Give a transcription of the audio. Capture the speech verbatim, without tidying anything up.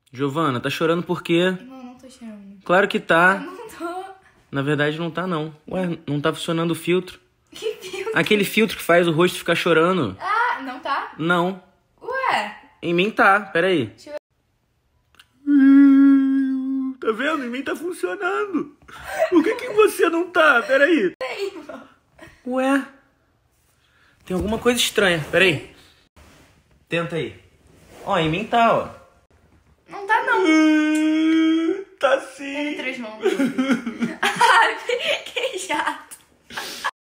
Giovana, tá chorando por quê? Não, não tô chorando. Claro que tá. Eu não tô. Na verdade não tá não. Ué, não tá funcionando o filtro. Que filtro? Aquele filtro que faz o rosto ficar chorando. Ah, não tá? Não. Ué. Em mim tá, peraí. Deixa eu Tá vendo? Em mim tá funcionando. Por que que em você não tá? Peraí. Ué. Tem alguma coisa estranha. Peraí. Tenta aí. Ó, em mim tá, ó. Não tá, não. Tá Ele sim. três mãos. Ai, que chato.